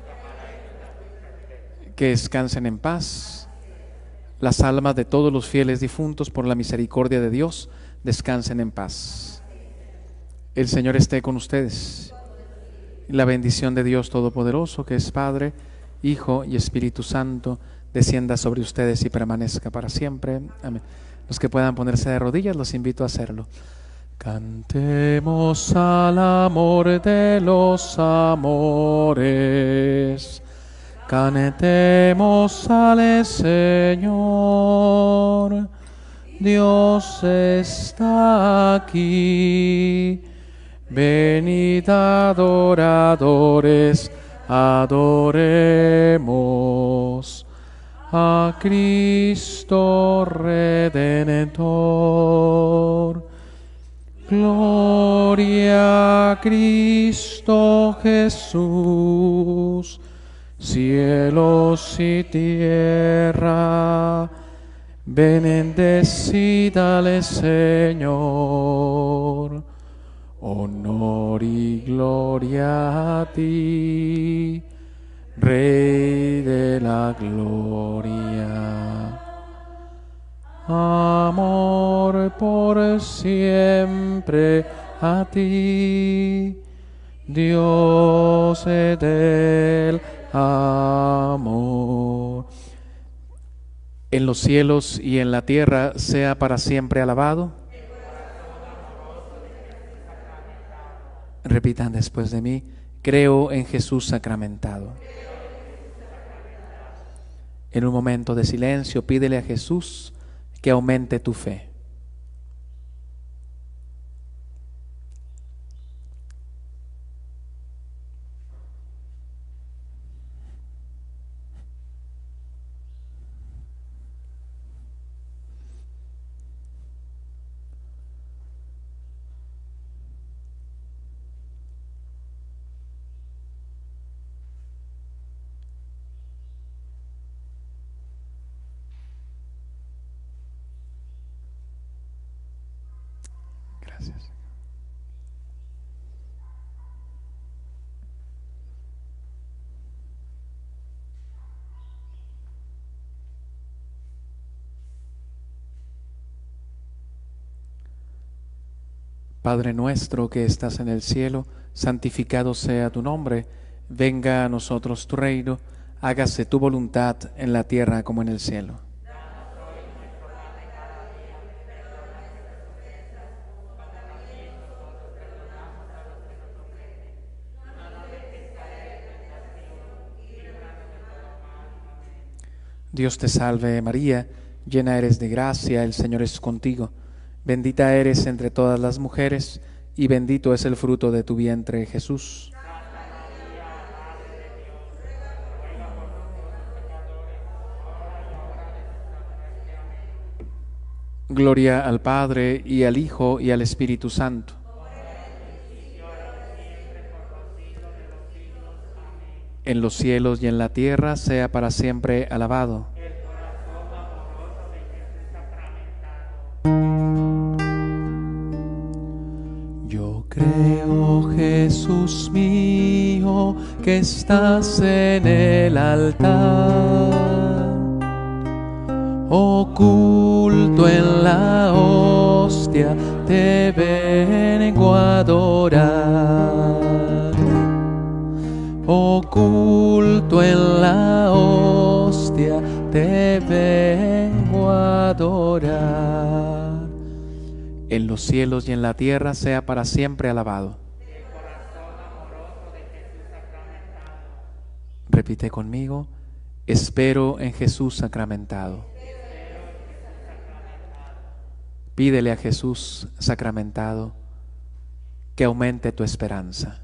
Que descansen en paz. Las almas de todos los fieles difuntos, por la misericordia de Dios, descansen en paz. El Señor esté con ustedes. La bendición de Dios Todopoderoso, que es Padre, Hijo y Espíritu Santo, descienda sobre ustedes y permanezca para siempre. Amén. Los que puedan ponerse de rodillas, los invito a hacerlo. Cantemos al amor de los amores, cantemos al Señor. Dios está aquí, venid adoradores, adoremos a Cristo Redentor. Gloria a Cristo Jesús, cielos y tierra, bendecídale Señor. Honor y gloria a ti, Rey de la gloria. Amor por siempre a ti, Dios del amor. En los cielos y en la tierra sea para siempre alabado. Repitan después de mí: creo en Jesús sacramentado. En un momento de silencio, pídele a Jesús que aumente tu fe. Gracias. Padre nuestro que estás en el cielo, santificado sea tu nombre. Venga a nosotros tu reino. Hágase tu voluntad en la tierra como en el cielo. Dios te salve María, llena eres de gracia, el Señor es contigo. Bendita eres entre todas las mujeres, y bendito es el fruto de tu vientre, Jesús. Gloria al Padre, y al Hijo, y al Espíritu Santo. En los cielos y en la tierra sea para siempre alabado. Yo creo, Jesús mío, que estás en el altar, oculto en la hostia, te vengo a adorar. Oh, oculto en la hostia te vengo a adorar. En los cielos y en la tierra sea para siempre alabado. Repite conmigo: espero en Jesús sacramentado. Pídele a Jesús sacramentado que aumente tu esperanza.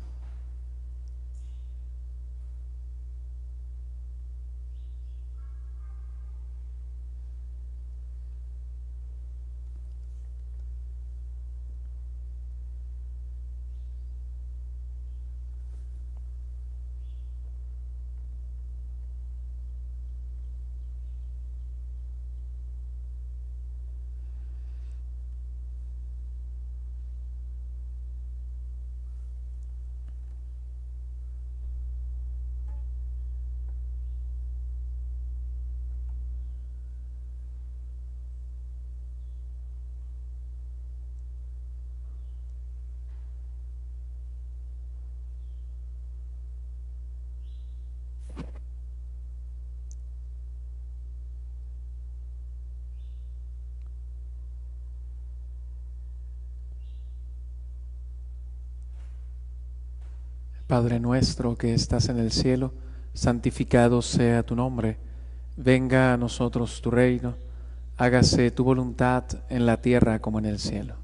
Padre nuestro que estás en el cielo, santificado sea tu nombre. Venga a nosotros tu reino. Hágase tu voluntad en la tierra como en el cielo.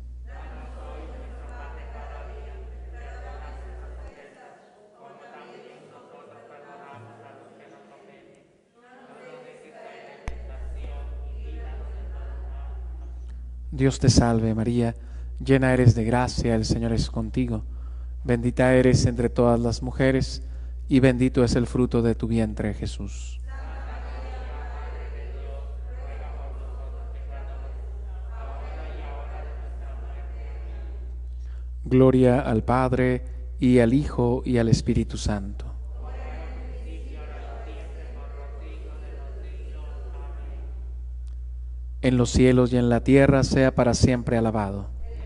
Dios te salve María, llena eres de gracia, el Señor es contigo. Bendita eres entre todas las mujeres, y bendito es el fruto de tu vientre, Jesús. Gloria al Padre, y al Hijo, y al Espíritu Santo. En los cielos y en la tierra sea para siempre alabado.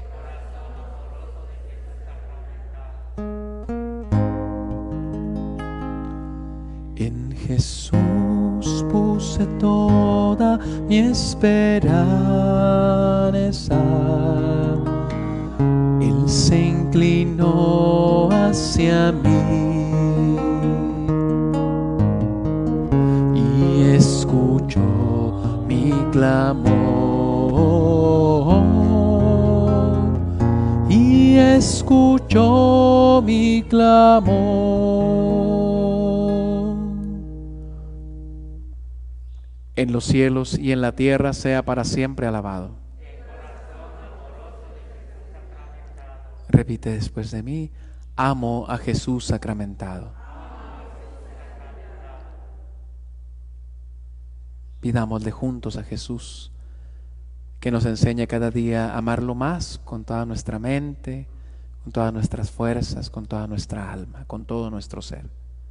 En Jesús puse toda mi esperanza. Él se inclinó hacia mí y escuchó mi clamor, y escuchó mi clamor. En los cielos y en la tierra sea para siempre alabado. Repite después de mí: amo a Jesús sacramentado. Pidámosle juntos a Jesús que nos enseñe cada día a amarlo más con toda nuestra mente, con todas nuestras fuerzas, con toda nuestra alma, con todo nuestro ser.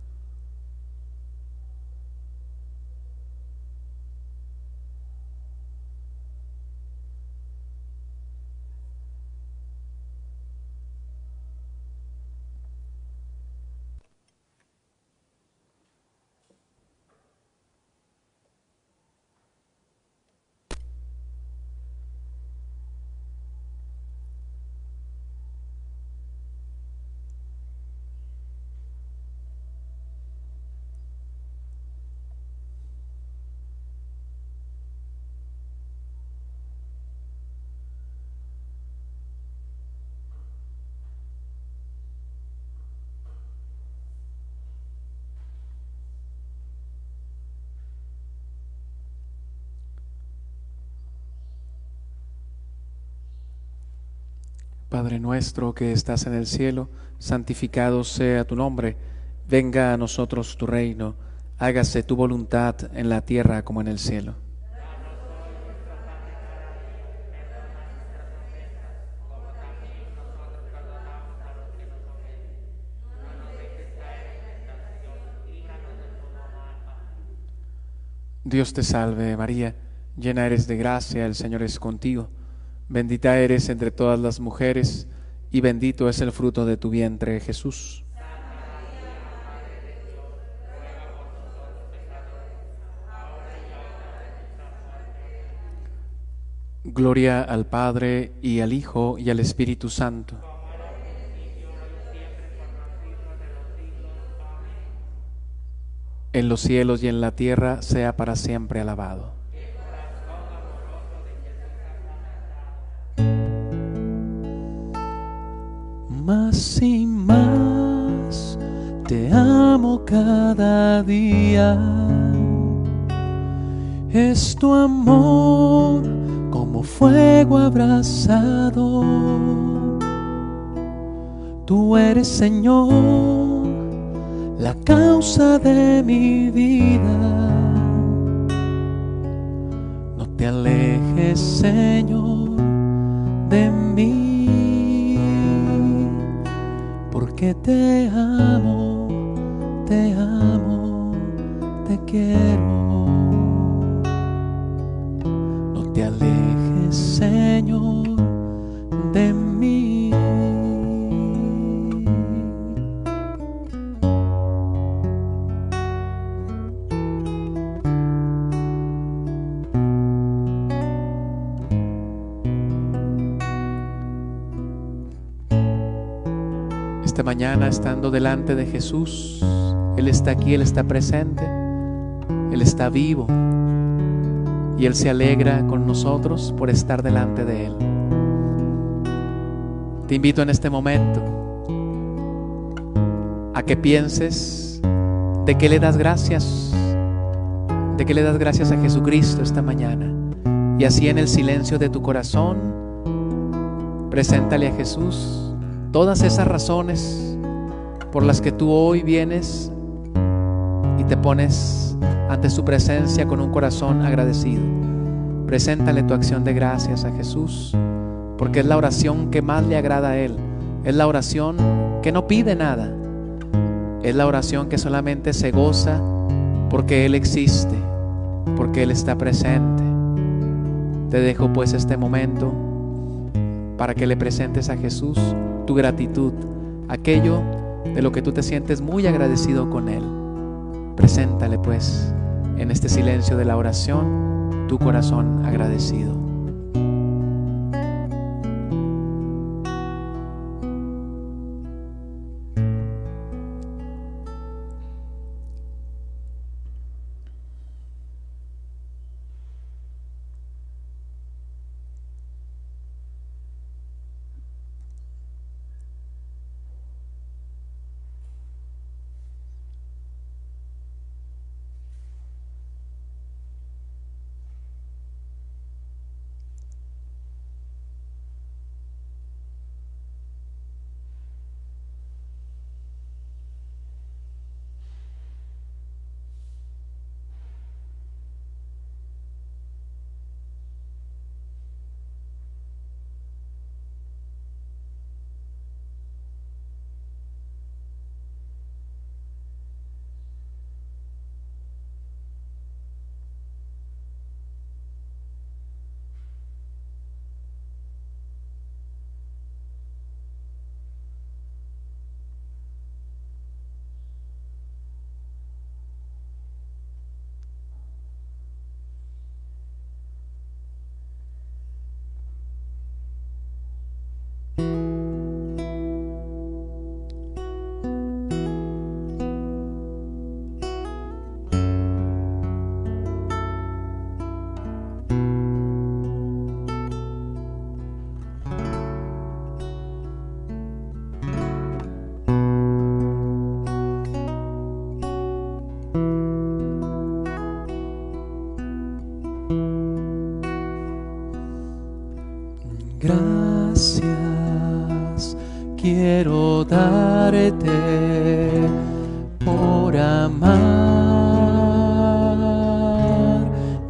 Padre nuestro que estás en el cielo, santificado sea tu nombre. Venga a nosotros tu reino. Hágase tu voluntad en la tierra como en el cielo. Dios te salve María, llena eres de gracia, el Señor es contigo. Bendita eres entre todas las mujeres, y bendito es el fruto de tu vientre, Jesús. Gloria al Padre, y al Hijo, y al Espíritu Santo. En los cielos y en la tierra sea para siempre alabado. Más y más te amo cada día. Es tu amor como fuego abrasador. Tú eres, Señor, la causa de mi vida. No te alejes, Señor, de mí, porque te amo, te amo, te quiero. No te alejes, Señor, de mí. Esta mañana, estando delante de Jesús, Él está aquí, Él está presente, Él está vivo y Él se alegra con nosotros por estar delante de Él. Te invito en este momento a que pienses de qué le das gracias, de qué le das gracias a Jesucristo esta mañana, y así en el silencio de tu corazón, preséntale a Jesús todas esas razones por las que tú hoy vienes y te pones ante su presencia con un corazón agradecido. Preséntale tu acción de gracias a Jesús, porque es la oración que más le agrada a Él. Es la oración que no pide nada. Es la oración que solamente se goza porque Él existe, porque Él está presente. Te dejo pues este momento para que le presentes a Jesús tu gratitud, aquello de lo que tú te sientes muy agradecido con Él. Preséntale pues en este silencio de la oración tu corazón agradecido. Gracias quiero darte por amarme.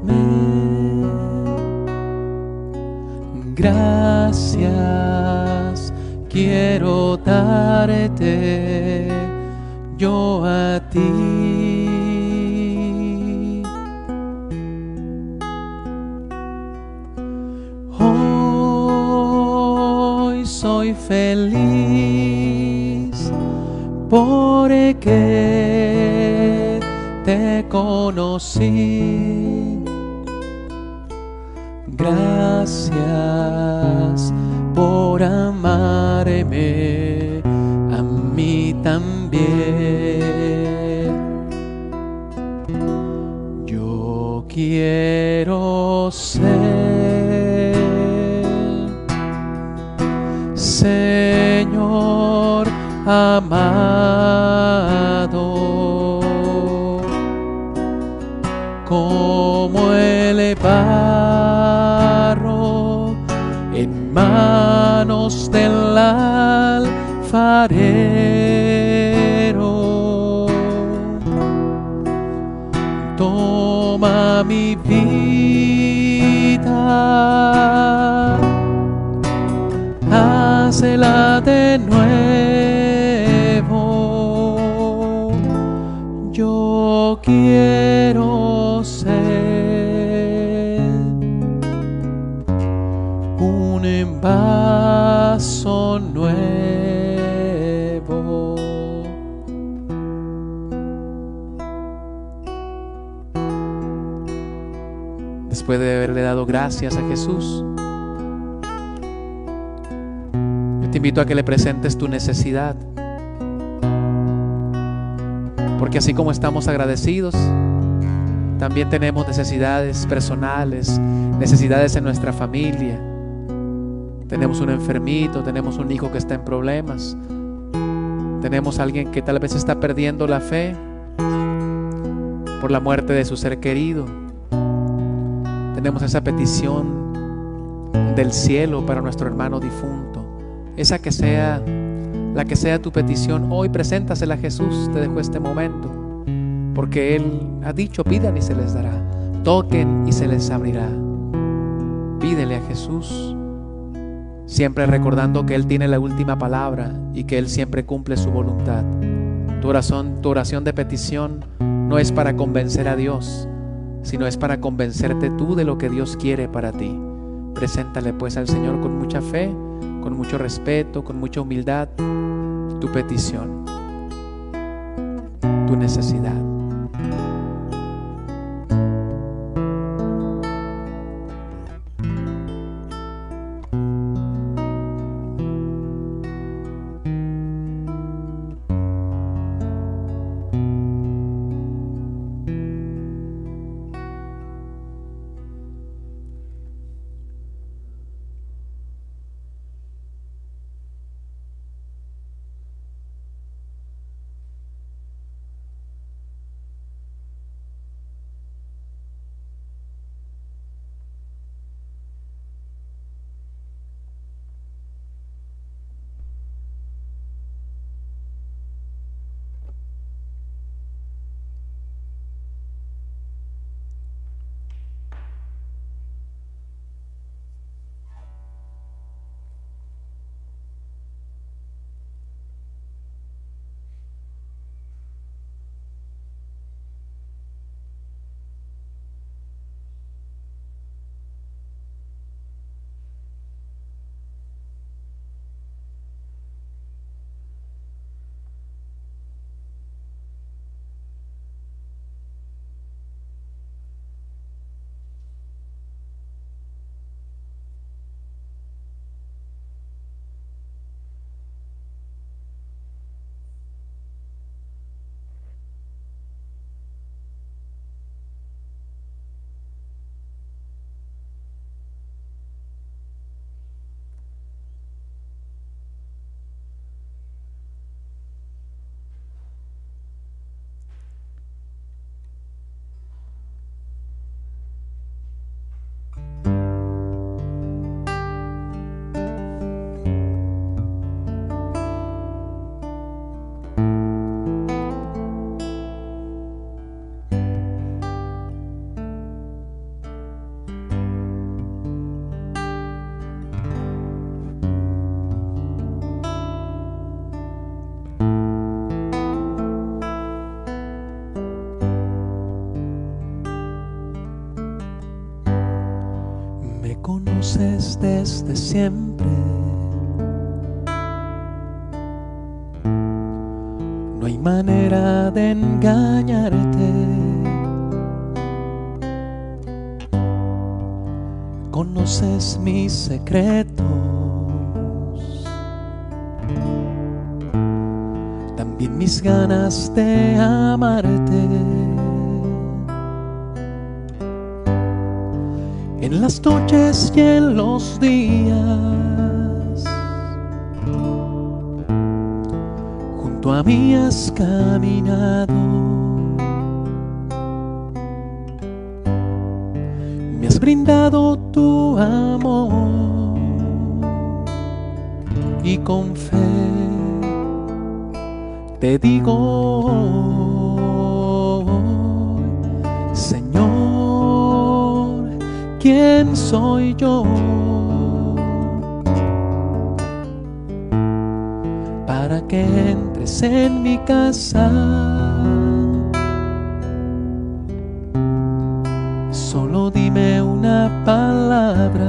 Gracias quiero darte yo a ti. Soy feliz porque te conocí. Gracias. gracias por amarme a mí también. Yo quiero ser, Señor amado, como el barro en manos del alfarero. Toma mi vida, hácela de nuevo. Yo quiero ser un vaso nuevo. Después de haberle dado gracias a Jesús, yo te invito a que le presentes tu necesidad, porque así como estamos agradecidos, también tenemos necesidades personales, necesidades en nuestra familia. Tenemos un enfermito, tenemos un hijo que está en problemas, tenemos a alguien que tal vez está perdiendo la fe por la muerte de su ser querido. Tenemos esa petición del cielo para nuestro hermano difunto. Esa que sea, la que sea tu petición, hoy preséntasela a Jesús. Te dejo este momento, porque Él ha dicho: pidan y se les dará, toquen y se les abrirá. Pídele a Jesús, siempre recordando que Él tiene la última palabra y que Él siempre cumple su voluntad. Tu oración, tu oración de petición no es para convencer a Dios, sino es para convencerte tú de lo que Dios quiere para ti. Preséntale pues al Señor con mucha fe, con mucho respeto, con mucha humildad, tu petición, tu necesidad. Conoces desde siempre, no hay manera de engañarte. conoces mis secretos, también mis ganas de amarte. En las noches y en los días, junto a mí has caminado. Me has brindado tu amor y con fe te digo, Señor, ¿quién soy yo para que entres en mi casa? Solo dime una palabra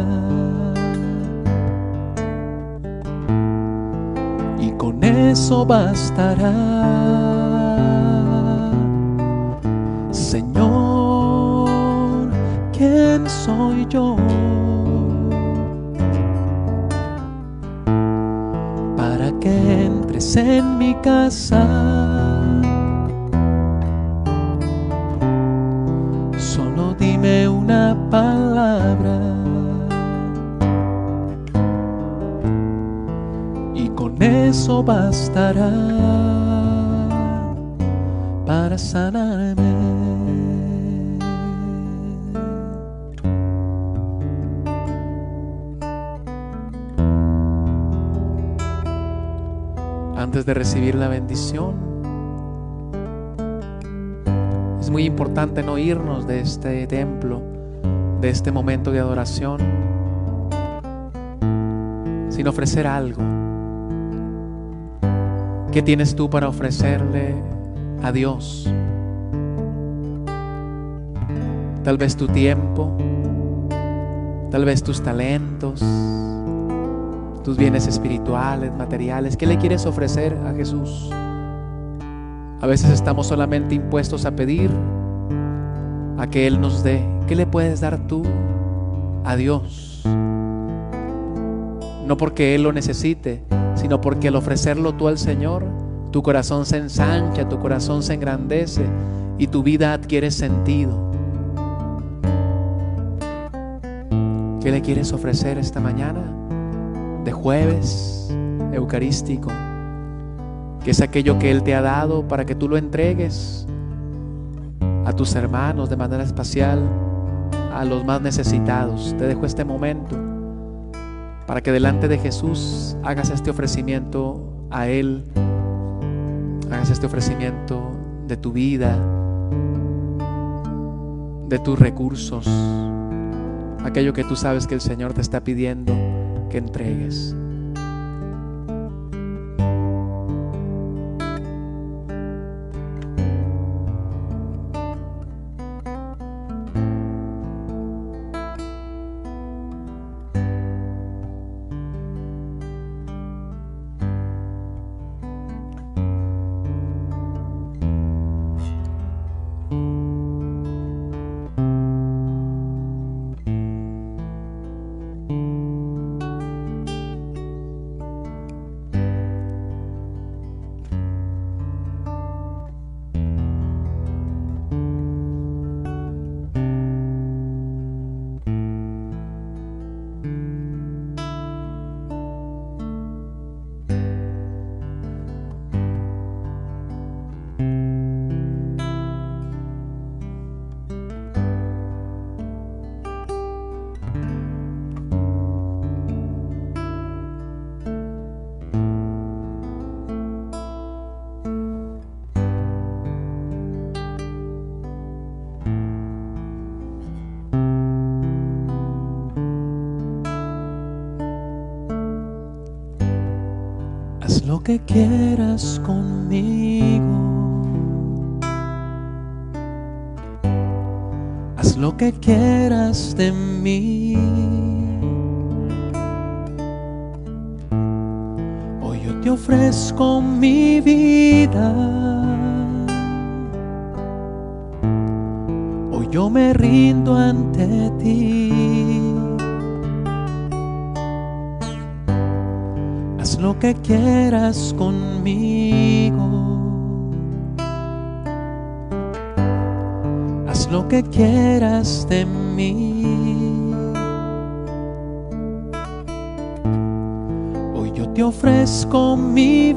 y con eso bastará. Señor, ¿quién soy yo para que entres en mi casa? Solo dime una palabra y con eso bastará para sanarme. Antes de recibir la bendición, es muy importante no irnos de este templo, de este momento de adoración, sin ofrecer algo. ¿Qué tienes tú para ofrecerle a Dios? Tal vez tu tiempo, tal vez tus talentos, tus bienes espirituales, materiales. ¿Qué le quieres ofrecer a Jesús? A veces estamos solamente impuestos a pedir, a que Él nos dé. ¿Qué le puedes dar tú a Dios? No porque Él lo necesite, sino porque al ofrecerlo tú al Señor, tu corazón se ensancha, tu corazón se engrandece y tu vida adquiere sentido. ¿Qué le quieres ofrecer esta mañana de jueves eucarístico? Que es aquello que Él te ha dado para que tú lo entregues a tus hermanos de manera especial, a los más necesitados. Te dejo este momento para que delante de Jesús hagas este ofrecimiento a Él, hagas este ofrecimiento de tu vida, de tus recursos, aquello que tú sabes que el Señor te está pidiendo que entregues. Haz lo que quieras conmigo, haz lo que quieras de mí. Hoy yo te ofrezco mi vida, hoy yo me rindo ante ti. haz lo que quieras conmigo, haz lo que quieras de mí. Hoy yo te ofrezco mi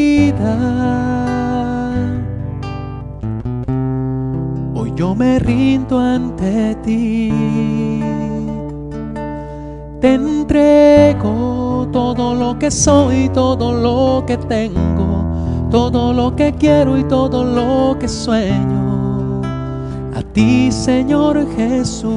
vida, hoy yo me rindo ante ti. Te entrego todo lo que soy, todo lo que tengo, todo lo que quiero y todo lo que sueño. A ti, Señor Jesús,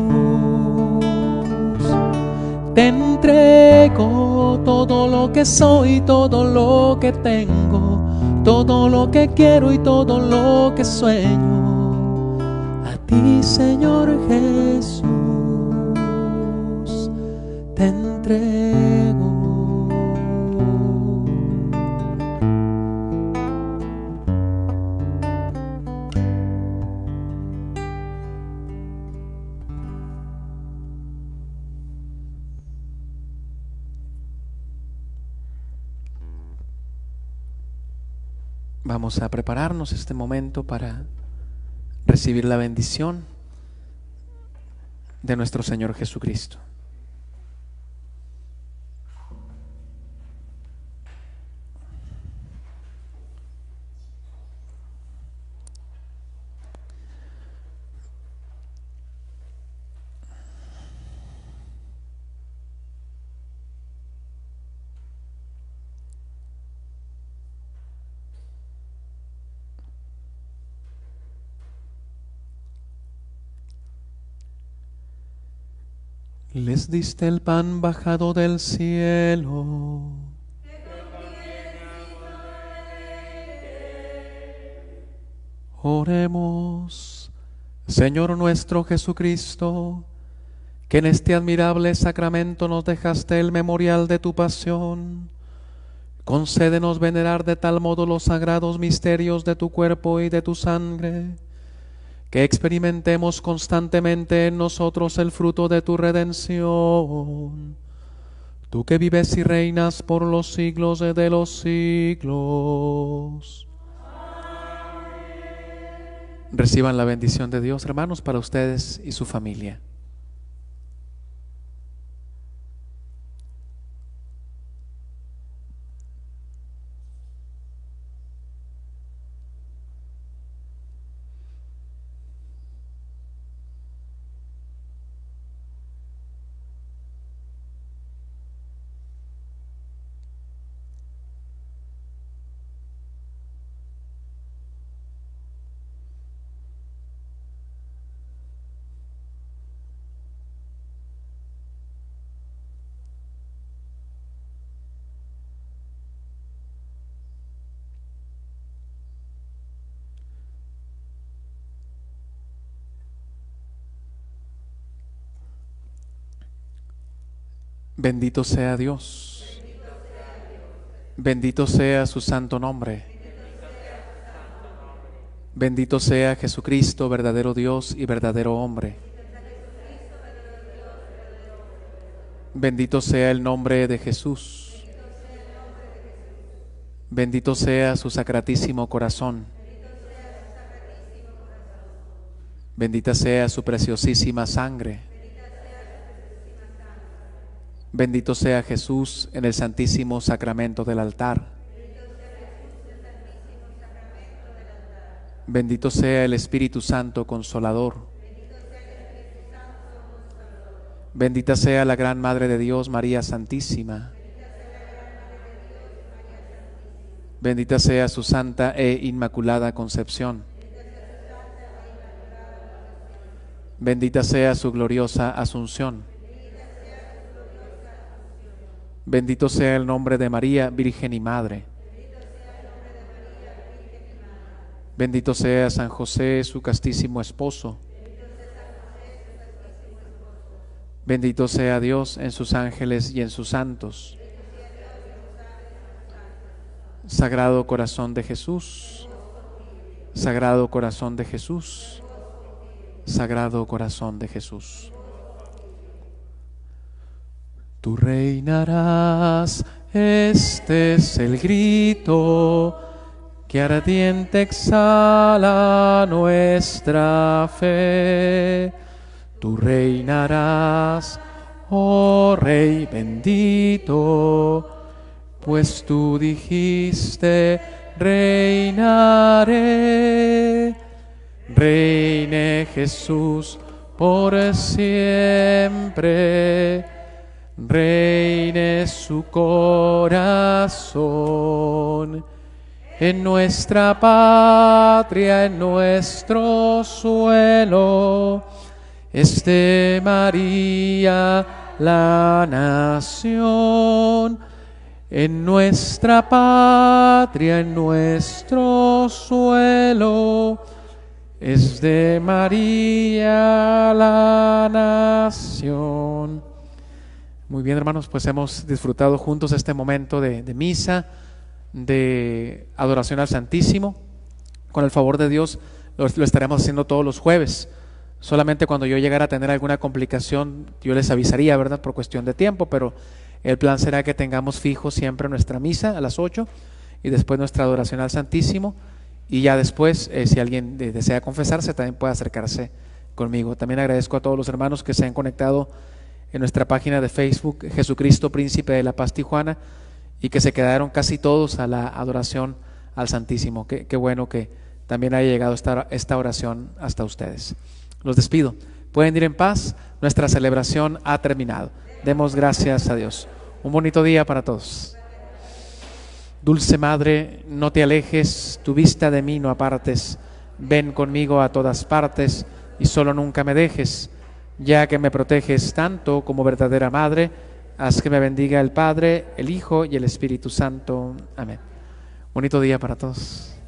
te entrego todo lo que soy, todo lo que tengo, todo lo que quiero y todo lo que sueño. A ti, Señor Jesús, te entrego. Vamos a prepararnos este momento para recibir la bendición de nuestro Señor Jesucristo. Les diste el pan bajado del cielo, oremos. Señor nuestro Jesucristo, que en este admirable sacramento nos dejaste el memorial de tu pasión, concédenos venerar de tal modo los sagrados misterios de tu cuerpo y de tu sangre, que experimentemos constantemente en nosotros el fruto de tu redención. Tú que vives y reinas por los siglos de los siglos. Amén. Reciban la bendición de Dios, hermanos, para ustedes y su familia. Bendito sea Dios. Bendito sea su santo nombre. Bendito sea Jesucristo, verdadero Dios y verdadero hombre. Bendito sea el nombre de Jesús. Bendito sea su sacratísimo corazón. Bendita sea su preciosísima sangre. Bendito sea Jesús en el santísimo sacramento del altar. Bendito sea el Espíritu Santo Consolador. Bendita sea la gran Madre de Dios, María Santísima. Bendita sea su santa e inmaculada concepción. Bendita sea su gloriosa asunción. Bendito sea el nombre de María, Virgen y Madre. Bendito sea San José, su castísimo esposo. Bendito sea Dios en sus ángeles y en sus santos. Sagrado corazón de Jesús. Sagrado corazón de Jesús. Sagrado corazón de Jesús. Tú reinarás Este es el grito que ardiente exhala nuestra fe. Tú reinarás, oh Rey bendito, pues tú dijiste, reinaré. Reine Jesús por siempre, reine su corazón en nuestra patria, en nuestro suelo. Es de María la nación, en nuestra patria, en nuestro suelo. Es de María la nación. Muy bien, hermanos, pues hemos disfrutado juntos este momento de, de misa, de adoración al Santísimo. Con el favor de Dios lo, lo estaremos haciendo todos los jueves. Solamente cuando yo llegara a tener alguna complicación, yo les avisaría, ¿verdad?, por cuestión de tiempo, pero el plan será que tengamos fijo siempre nuestra misa a las ocho y después nuestra adoración al Santísimo. Y ya después, eh, si alguien de, desea confesarse, también puede acercarse conmigo. También agradezco a todos los hermanos que se han conectado en nuestra página de Facebook, Jesucristo Príncipe de la Paz Tijuana, y que se quedaron casi todos a la adoración al Santísimo. Qué, qué bueno que también haya llegado esta, esta oración hasta ustedes. Los despido. Pueden ir en paz. Nuestra celebración ha terminado. Demos gracias a Dios. Un bonito día para todos. Dulce Madre, no te alejes, tu vista de mí no apartes. Ven conmigo a todas partes y solo nunca me dejes. Ya que me proteges tanto como verdadera Madre, haz que me bendiga el Padre, el Hijo y el Espíritu Santo. Amén. Bonito día para todos.